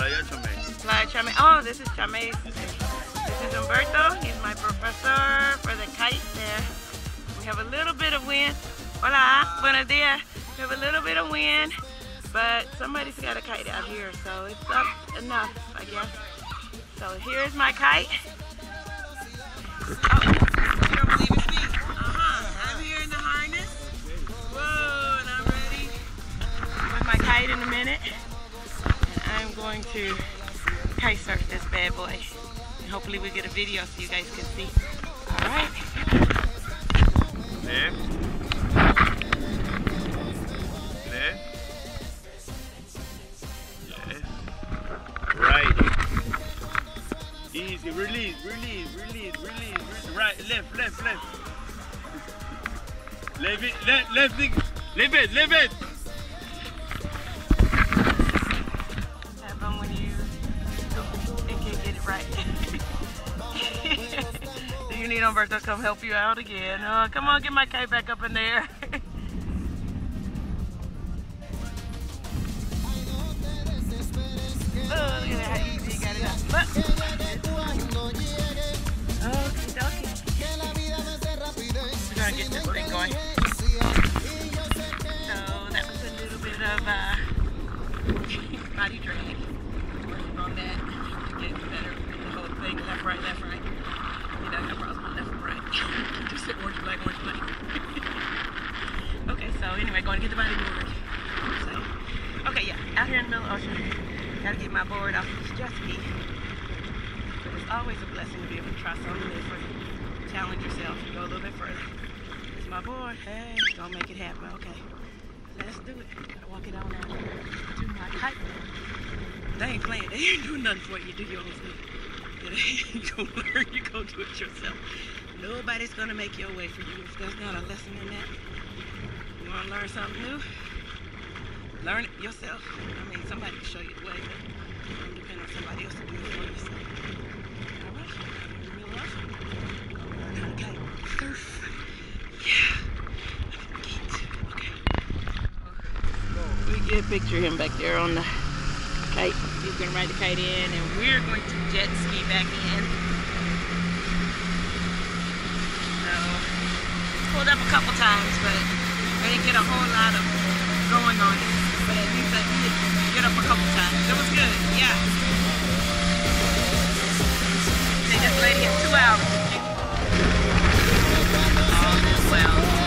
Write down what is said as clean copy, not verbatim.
Playa Chamay. Playa Chamay. Oh, this is Chamay. This is Humberto. He's my professor for the kite there. We have a little bit of wind. Hola, buenos dias. We have a little bit of wind, but somebody's got a kite out here, so it's up enough, I guess. So here's my kite. Oh, you don't believe it's me? I'm here in the harness. Whoa, and I'm ready with my kite in a minute. And I'm going to kite surf this bad boy. And hopefully we get a video so you guys can see. All right. Left. Left. Yes. Right. Easy. Release, release, release, release. Right, left, left, left. Leave it, left it. Leave it, leave it. Happen when you can't get it right. Do you need Humberto to come help you out again? Oh, come on, get my kite back up in there. Oh, look at that, how easy you got it up. Look. Okay, okay. We're gonna get this thing going. So that was a little bit of body training. Working on that to get better with the whole thing. Left, right, left, right. You know, have problems with left and right. Just sit orange, black, orange, black. Okay, so anyway, going to get the body board. So, okay, yeah, out here in the middle of the ocean. Gotta get my board off this jet ski. But it's always a blessing to be able to try something different. Challenge yourself and go a little bit further. It's my board. Hey, don't make it happen. Okay. Let's do it. Gotta walk it on out to my kite. They ain't playing. They ain't doing nothing for you. You do your own thing. You go learn. You go do it yourself. Nobody's gonna make your way for you. If there's not a lesson in that, you wanna learn something new? Learn it yourself. I mean, somebody can show you the way, but you depend on somebody else to do it for you. So, all right, real love. Learn how to kite surf. Yeah. Okay. We get a picture of him back there on the kite. He's gonna ride the kite in, and we're going to jet ski back in. So, pulled up a couple times, but I didn't get a whole lot of going on it. But at least I did get up a couple times. It was good, yeah. Say this lady had 2 hours. All is well.